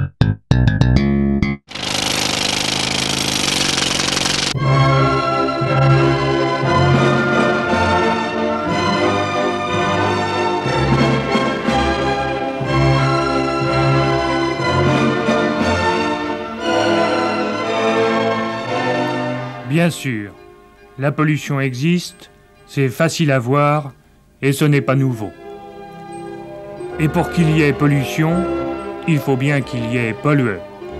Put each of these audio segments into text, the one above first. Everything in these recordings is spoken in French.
Bien sûr, la pollution existe, c'est facile à voir et ce n'est pas nouveau. Et pour qu'il y ait pollution, il faut bien qu'il y ait pollueur.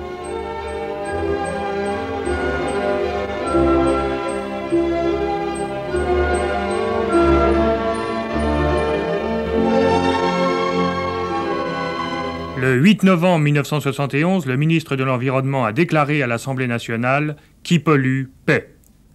Le 8 novembre 1971, le ministre de l'Environnement a déclaré à l'Assemblée nationale « Qui pollue, paie ».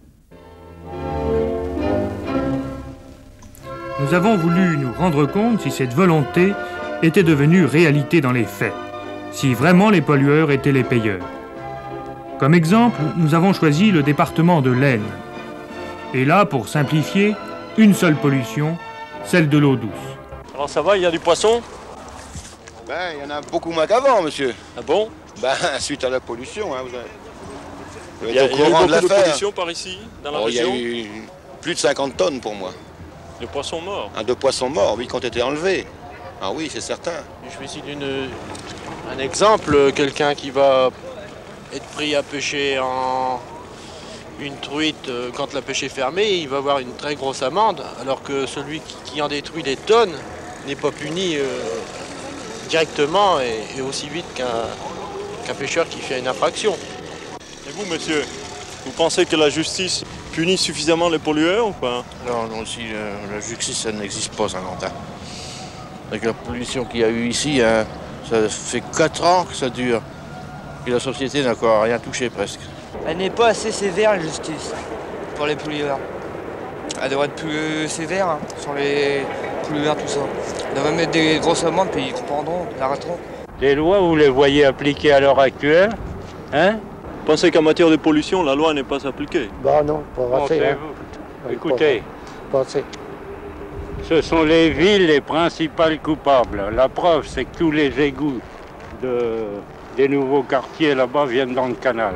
Nous avons voulu nous rendre compte si cette volonté était devenue réalité dans les faits, si vraiment les pollueurs étaient les payeurs. Comme exemple, nous avons choisi le département de l'Aisne. Et là, pour simplifier, une seule pollution, celle de l'eau douce. Alors ça va, il y a du poisson? Ben, il y en a beaucoup moins qu'avant, monsieur. Ah bon? Ben, suite à la pollution, hein, vous il y a eu beaucoup de pollution par ici, dans la région? Il y a eu plus de 50 tonnes pour moi. De poissons morts? De poissons morts, oui, qui ont été enlevés. Ah oui, c'est certain. Je vais ici un exemple, quelqu'un qui va être pris à pêcher en une truite quand la pêche est fermée, il va avoir une très grosse amende, alors que celui qui en détruit des tonnes n'est pas puni directement et aussi vite qu'un pêcheur qui fait une infraction. Et vous, monsieur, vous pensez que la justice punit suffisamment les pollueurs ou pas? Non, si la justice, ça n'existe pas, Saint-Quentin. Avec la pollution qu'il y a eu ici, hein, ça fait 4 ans que ça dure. Et la société n'a encore rien touché presque. Elle n'est pas assez sévère, la justice, pour les pollueurs. Elle devrait être plus sévère hein, sur les pollueurs, tout ça. Elle devrait mettre des grosses amendes, puis ils comprendront, ils arrêteront. Les lois, vous les voyez appliquées à l'heure actuelle, hein? Vous pensez qu'en matière de pollution, la loi n'est pas appliquée? Bah non, pas assez. Hein. Écoutez, pas assez. Ce sont les villes les principales coupables. La preuve, c'est que tous les égouts des nouveaux quartiers là-bas viennent dans le canal.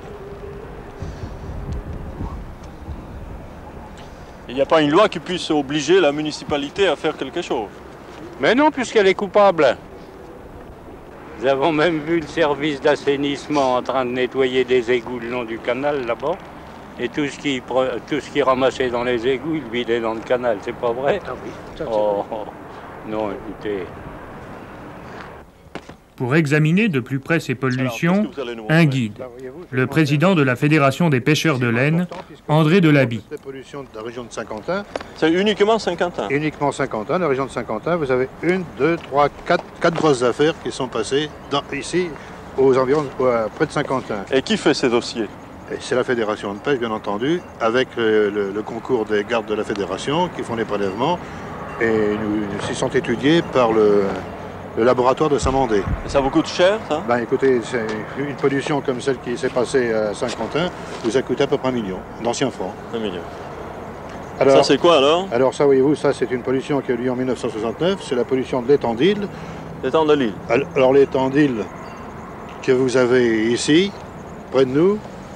Il n'y a pas une loi qui puisse obliger la municipalité à faire quelque chose? Mais non, puisqu'elle est coupable. Nous avons même vu le service d'assainissement en train de nettoyer des égouts le long du canal là-bas. Et tout ce qui ramassait dans les égouts, il vidait dans le canal, c'est pas vrai? Ah oui, ça, non, écoutez. Pour examiner de plus près ces pollutions, un guide, le président de la Fédération des pêcheurs de l'Aisne, André Delaby. La pollution de la région de Saint-Quentin. C'est uniquement Saint-Quentin? Uniquement Saint-Quentin, la région de Saint-Quentin. Vous avez 1, 2, 3, 4 grosses affaires qui sont passées ici, aux environs, près de Saint-Quentin. Et qui fait ces dossiers? C'est la Fédération de pêche, bien entendu, avec le concours des gardes de la Fédération qui font les prélèvements. Et ils sont étudiés par le laboratoire de Saint-Mandé. Et ça vous coûte cher, ça? Ben écoutez, une pollution comme celle qui s'est passée à Saint-Quentin vous a coûté à peu près 1 million d'anciens francs. 1 million. Alors, ça c'est quoi alors? Alors ça, voyez-vous, ça c'est une pollution qui a eu lieu en 1969, c'est la pollution de l'étang d'Isle. L'étang de l'île? Alors l'étang d'Isle que vous avez ici, près de nous,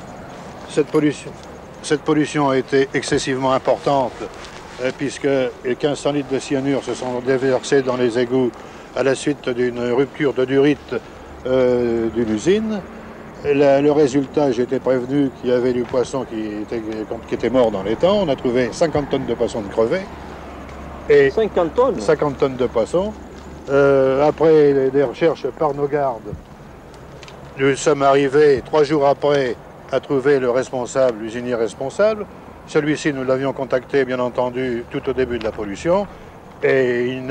cette pollution a été excessivement importante puisque 1500 litres de cyanure se sont déversés dans les égouts à la suite d'une rupture de durite d'une usine. Le résultat, j'ai été prévenu qu'il y avait du poisson qui était mort dans l'étang. On a trouvé 50 tonnes de poissons de crevés. Et 50 tonnes? 50 tonnes de poissons. Après des recherches par nos gardes, nous sommes arrivés 3 jours après à trouver le responsable, l'usinier responsable. Celui-ci, nous l'avions contacté, bien entendu, tout au début de la pollution. Et il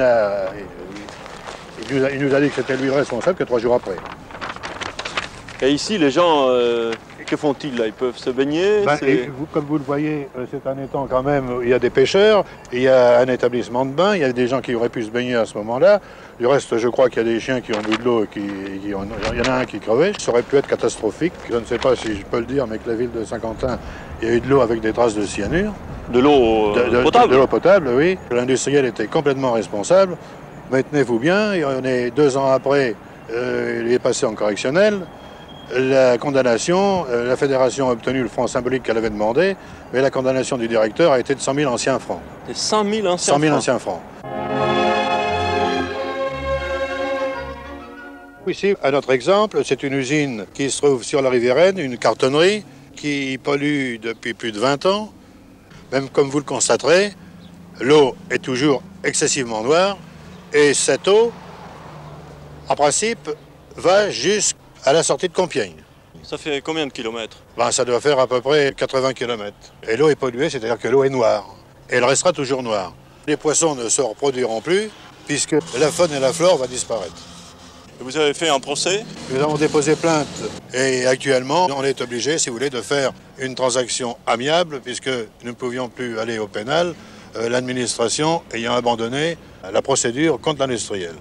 nous a dit que c'était lui le responsable que 3 jours après. Et ici, les gens, que font-ils là? Ils peuvent se baigner? Comme vous le voyez, c'est un étang quand même, il y a des pêcheurs, il y a un établissement de bain, il y a des gens qui auraient pu se baigner à ce moment-là. Du reste, je crois qu'il y a des chiens qui ont bu de l'eau et il y en a un qui crevait. Ça aurait pu être catastrophique. Je ne sais pas si je peux le dire, mais que la ville de Saint-Quentin, il y a eu de l'eau avec des traces de cyanure. De l'eau potable? De l'eau potable, oui. L'industriel était complètement responsable. Mais tenez-vous bien, on est 2 ans après il est passé en correctionnel. La condamnation, la fédération a obtenu le franc symbolique qu'elle avait demandé, mais la condamnation du directeur a été de 100 000 anciens francs. Des 100 000 anciens 100 000 francs. anciens francs. Ici, un autre exemple, c'est une usine qui se trouve sur la Rivieraine, une cartonnerie qui pollue depuis plus de 20 ans. Même comme vous le constaterez, l'eau est toujours excessivement noire et cette eau, en principe, va jusqu'à la sortie de Compiègne. Ça fait combien de kilomètres? Ben, ça doit faire à peu près 80 km. Et l'eau est polluée, c'est-à-dire que l'eau est noire. Et elle restera toujours noire. Les poissons ne se reproduiront plus puisque la faune et la flore vont disparaître. Vous avez fait un procès? Nous avons déposé plainte et actuellement, on est obligé, si vous voulez, de faire une transaction amiable puisque nous ne pouvions plus aller au pénal, l'administration ayant abandonné la procédure contre l'industriel.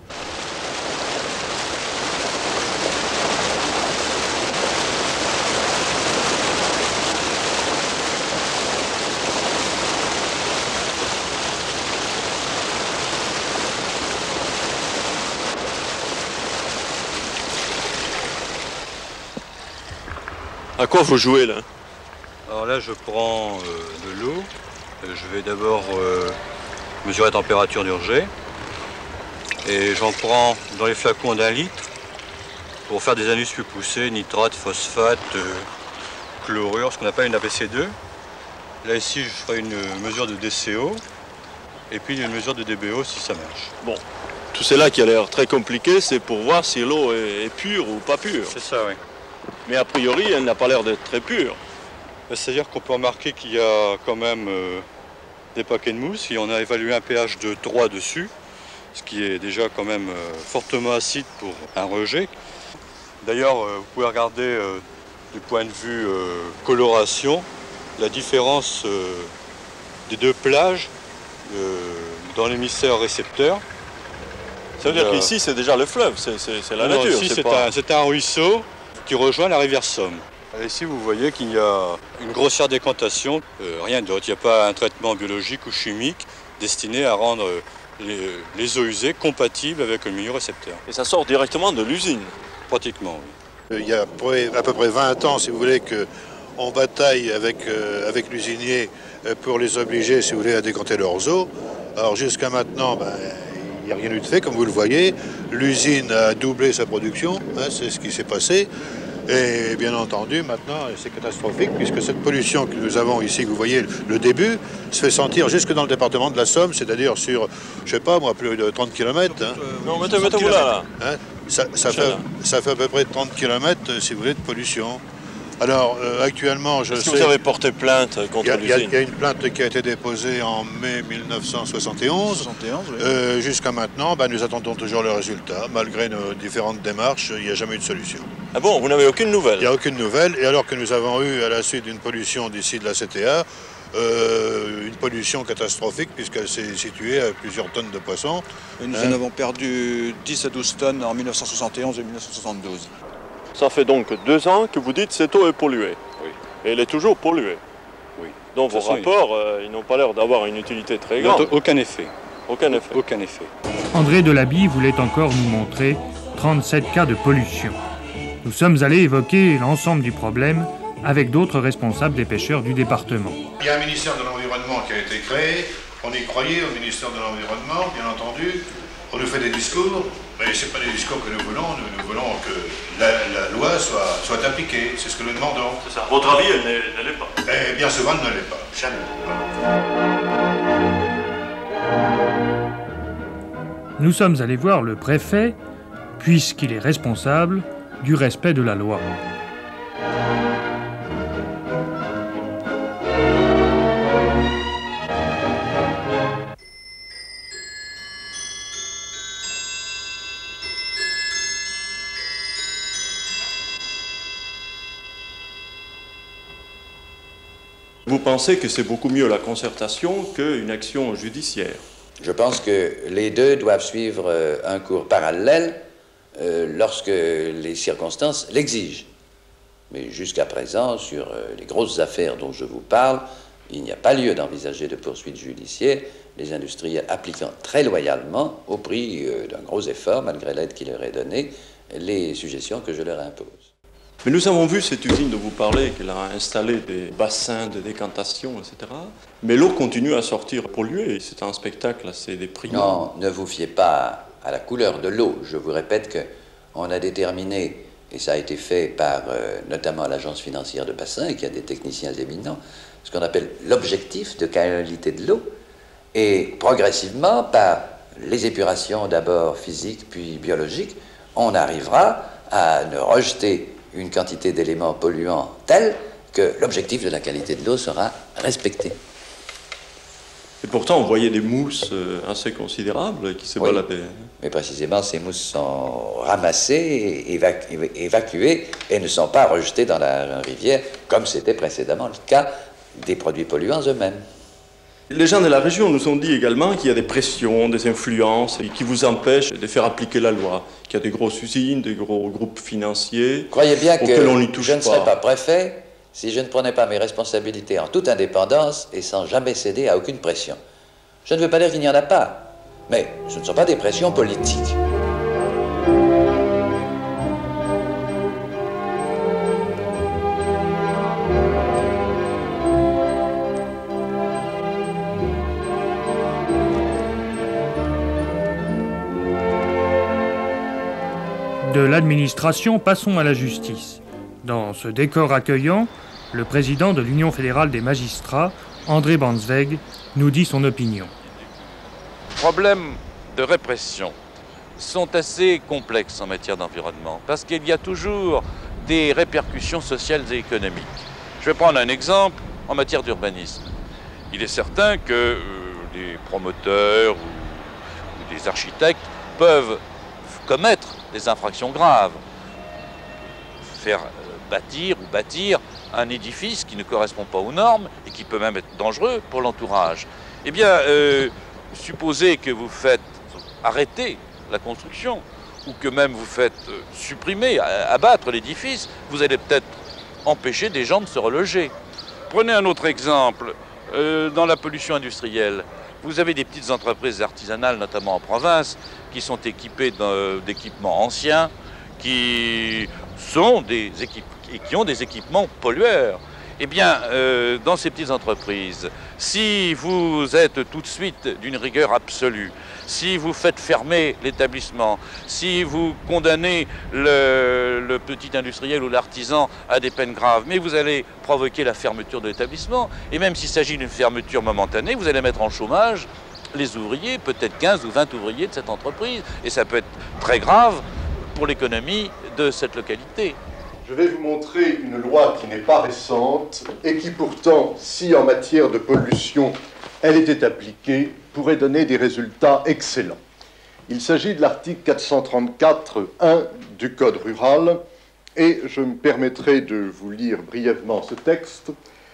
À quoi vous jouez là? Alors là, je prends de l'eau. Je vais d'abord mesurer la température d'urgée. Et j'en prends dans les flacons d'1 litre pour faire des analyses plus poussées, nitrate, phosphate, chlorure, ce qu'on appelle une APC2. Là ici, je ferai une mesure de DCO et puis une mesure de DBO si ça marche. Bon, tout cela qui a l'air très compliqué, c'est pour voir si l'eau est pure ou pas pure. C'est ça, oui. Mais a priori, elle n'a pas l'air d'être très pure. C'est-à-dire qu'on peut remarquer qu'il y a quand même des paquets de mousse et on a évalué un pH de 3 dessus, ce qui est déjà quand même fortement acide pour un rejet. D'ailleurs, vous pouvez regarder du point de vue coloration la différence des deux plages dans l'émissaire récepteur. Ça veut dire qu'ici, c'est déjà le fleuve, c'est la nature. Ici, c'est un ruisseau qui rejoint la rivière Somme. Ici, vous voyez qu'il y a une grossière décantation, rien d'autre. Il n'y a pas un traitement biologique ou chimique destiné à rendre les eaux usées compatibles avec le milieu récepteur. Et ça sort directement de l'usine? Pratiquement, oui. Il y a à peu près 20 ans, si vous voulez, qu'on bataille avec l'usinier pour les obliger, si vous voulez, à décanter leurs eaux. Alors jusqu'à maintenant, il n'y a rien eu de fait, comme vous le voyez. L'usine a doublé sa production, hein, c'est ce qui s'est passé. Et bien entendu, maintenant, c'est catastrophique, puisque cette pollution que nous avons ici, que vous voyez le début, se fait sentir jusque dans le département de la Somme, c'est-à-dire sur, je sais pas moi, plus de 30 km. Hein. Non, mettez-vous là. Hein, ça fait à peu près 30 km, si vous voulez, de pollution. Alors, actuellement, je sais... Est-ce que vous avez porté plainte contre l'usine? Il y a une plainte qui a été déposée en mai 1971. Oui. Jusqu'à maintenant, nous attendons toujours le résultat. Malgré nos différentes démarches, il n'y a jamais eu de solution. Ah bon, vous n'avez aucune nouvelle? Il n'y a aucune nouvelle. Et alors que nous avons eu, à la suite d'une pollution d'ici de la CTA, une pollution catastrophique, puisqu'elle s'est située à plusieurs tonnes de poissons. Et nous en avons perdu 10 à 12 tonnes en 1971 et 1972. Ça fait donc 2 ans que vous dites que cette eau est polluée. Oui. Et elle est toujours polluée. Oui. Donc vos rapports, ils n'ont pas l'air d'avoir une utilité très grande. Aucun effet. Aucun effet. Aucun effet. André Delabille voulait encore nous montrer 37 cas de pollution. Nous sommes allés évoquer l'ensemble du problème avec d'autres responsables des pêcheurs du département. Il y a un ministère de l'Environnement qui a été créé. On y croyait au ministère de l'Environnement, bien entendu. On nous fait des discours, mais ce n'est pas des discours que nous voulons. Nous voulons que la loi soit appliquée. C'est ce que nous demandons. C'est ça. À votre avis, elle ne l'est pas? Et bien souvent, elle ne l'est pas. Jamais. Nous sommes allés voir le préfet, puisqu'il est responsable du respect de la loi. Vous pensez que c'est beaucoup mieux la concertation qu'une action judiciaire? Je pense que les deux doivent suivre un cours parallèle lorsque les circonstances l'exigent. Mais jusqu'à présent, sur les grosses affaires dont je vous parle, il n'y a pas lieu d'envisager de poursuites judiciaires, les industriels appliquant très loyalement, au prix d'un gros effort, malgré l'aide qui leur est donnée, les suggestions que je leur impose. Mais nous avons vu cette usine dont vous parlez, qu'elle a installé des bassins de décantation, etc. Mais l'eau continue à sortir polluée. C'est un spectacle assez déprimant. Non, ne vous fiez pas à la couleur de l'eau. Je vous répète qu'on a déterminé, et ça a été fait par notamment l'Agence financière de bassin, qui a des techniciens éminents, ce qu'on appelle l'objectif de qualité de l'eau. Et progressivement, par les épurations d'abord physiques puis biologiques, on arrivera à ne rejeter une quantité d'éléments polluants telle que l'objectif de la qualité de l'eau sera respecté. Et pourtant, on voyait des mousses assez considérables qui se baladaient. Mais précisément, ces mousses sont ramassées, évacuées et ne sont pas rejetées dans la rivière, comme c'était précédemment le cas des produits polluants eux-mêmes. Les gens de la région nous ont dit également qu'il y a des pressions, des influences qui vous empêchent de faire appliquer la loi, qu'il y a des grosses usines, des gros groupes financiers. Croyez bien que je ne serais pas préfet si je ne prenais pas mes responsabilités en toute indépendance et sans jamais céder à aucune pression. Je ne veux pas dire qu'il n'y en a pas, mais ce ne sont pas des pressions politiques. De l'administration, passons à la justice. Dans ce décor accueillant, le président de l'Union fédérale des magistrats, André Banzweg, nous dit son opinion. Les problèmes de répression sont assez complexes en matière d'environnement parce qu'il y a toujours des répercussions sociales et économiques. Je vais prendre un exemple en matière d'urbanisme. Il est certain que les promoteurs ou des architectes peuvent commettre des infractions graves, faire bâtir un édifice qui ne correspond pas aux normes et qui peut même être dangereux pour l'entourage. Eh bien, supposez que vous faites arrêter la construction ou que même vous faites supprimer, abattre l'édifice, vous allez peut-être empêcher des gens de se reloger. Prenez un autre exemple, dans la pollution industrielle. Vous avez des petites entreprises artisanales, notamment en province, qui sont équipées d'équipements anciens, qui ont des équipements pollueurs. Eh bien, dans ces petites entreprises, si vous êtes tout de suite d'une rigueur absolue, si vous faites fermer l'établissement, si vous condamnez le petit industriel ou l'artisan à des peines graves, mais vous allez provoquer la fermeture de l'établissement, et même s'il s'agit d'une fermeture momentanée, vous allez mettre en chômage les ouvriers, peut-être 15 ou 20 ouvriers de cette entreprise, et ça peut être très grave pour l'économie de cette localité. Je vais vous montrer une loi qui n'est pas récente et qui pourtant, si en matière de pollution elle était appliquée, pourrait donner des résultats excellents. Il s'agit de l'article 434.1 du Code rural et je me permettrai de vous lire brièvement ce texte.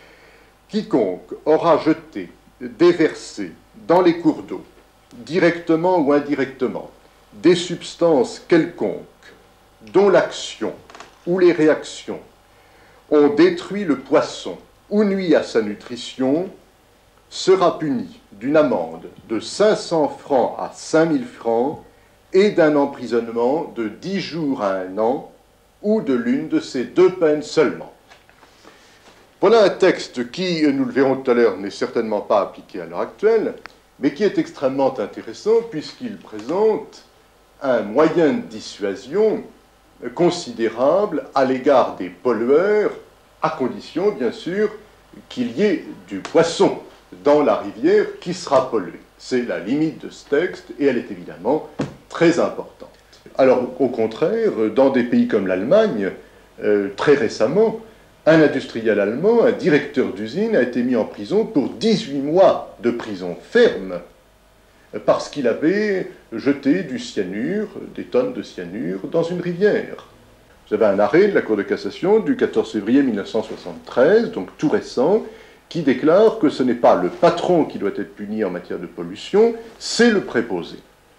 Quiconque aura jeté, déversé dans les cours d'eau, directement ou indirectement, des substances quelconques dont l'action ou les réactions ont détruit le poisson ou nuit à sa nutrition, sera puni d'une amende de 500 francs à 5000 francs et d'un emprisonnement de 10 jours à 1 an ou de l'une de ces deux peines seulement. Voilà un texte qui, nous le verrons tout à l'heure, n'est certainement pas appliqué à l'heure actuelle, mais qui est extrêmement intéressant puisqu'il présente un moyen de dissuasion considérable à l'égard des pollueurs, à condition, bien sûr, qu'il y ait du poisson dans la rivière qui sera pollué. C'est la limite de ce texte et elle est évidemment très importante. Alors, au contraire, dans des pays comme l'Allemagne, très récemment, un industriel allemand, un directeur d'usine, a été mis en prison pour 18 mois de prison ferme parce qu'il avait jeté du cyanure, des tonnes de cyanure, dans une rivière. Vous avez un arrêt de la Cour de cassation du 14 février 1973, donc tout récent, qui déclare que ce n'est pas le patron qui doit être puni en matière de pollution, c'est le préposé.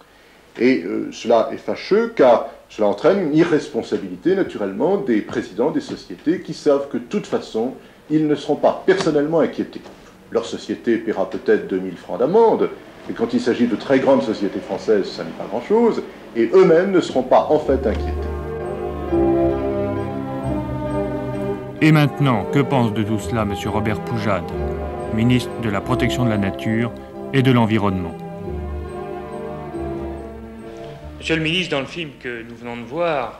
Et cela est fâcheux car cela entraîne une irresponsabilité naturellement des présidents des sociétés qui savent que de toute façon, ils ne seront pas personnellement inquiétés. Leur société paiera peut-être 2000 francs d'amende, mais quand il s'agit de très grandes sociétés françaises, ça n'est pas grand-chose, et eux-mêmes ne seront pas en fait inquiétés. Et maintenant, que pense de tout cela M. Robert Poujade, ministre de la Protection de la Nature et de l'Environnement? Monsieur le ministre, dans le film que nous venons de voir,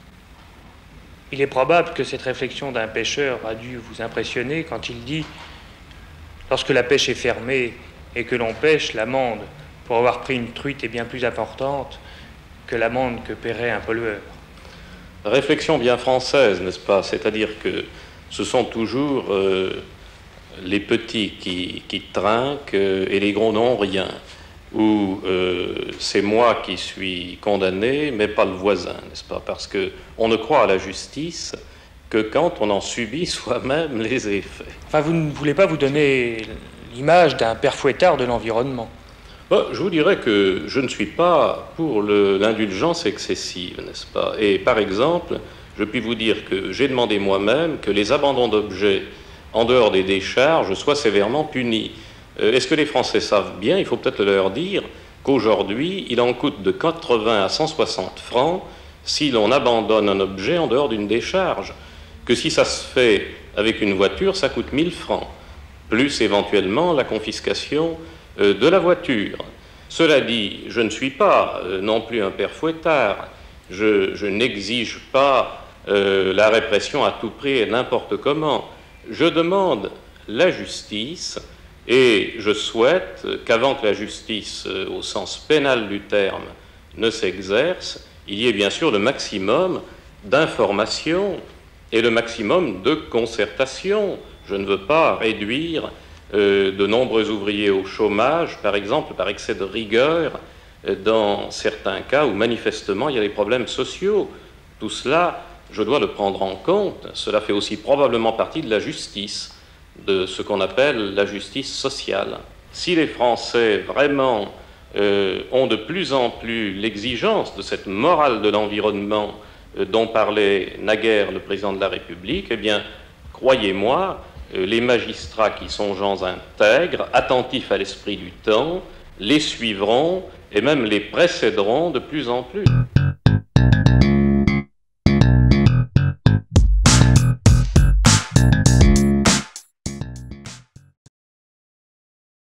il est probable que cette réflexion d'un pêcheur a dû vous impressionner quand il dit « Lorsque la pêche est fermée et que l'on pêche, l'amende pour avoir pris une truite est bien plus importante que l'amende que paierait un pollueur. » Réflexion bien française, n'est-ce pas? C'est-à-dire que ce sont toujours les petits qui trinquent et les gros n'ont rien. Ou c'est moi qui suis condamné, mais pas le voisin, n'est-ce pas? Parce qu'on ne croit à la justice que quand on en subit soi-même les effets. Enfin, vous ne voulez pas vous donner l'image d'un père fouettard de l'environnement? Bon, je vous dirais que je ne suis pas pour l'indulgence excessive, n'est-ce pas? Et par exemple, je puis vous dire que j'ai demandé moi-même que les abandons d'objets en dehors des décharges soient sévèrement punis. Est-ce que les Français savent bien, il faut peut-être leur dire, qu'aujourd'hui, il en coûte de 80 à 160 francs si l'on abandonne un objet en dehors d'une décharge, que si ça se fait avec une voiture, ça coûte 1000 francs, plus éventuellement la confiscation de la voiture. Cela dit, je ne suis pas non plus un père fouettard, je n'exige pas la répression à tout prix et n'importe comment. Je demande la justice. Et je souhaite qu'avant que la justice, au sens pénal du terme, ne s'exerce, il y ait bien sûr le maximum d'information et le maximum de concertation. Je ne veux pas réduire de nombreux ouvriers au chômage, par exemple, par excès de rigueur, dans certains cas où manifestement il y a des problèmes sociaux. Tout cela, je dois le prendre en compte. Cela fait aussi probablement partie de la justice, de ce qu'on appelle la justice sociale. Si les Français vraiment ont de plus en plus l'exigence de cette morale de l'environnement dont parlait naguère le président de la République, eh bien, croyez-moi, les magistrats qui sont gens intègres, attentifs à l'esprit du temps, les suivront et même les précéderont de plus en plus.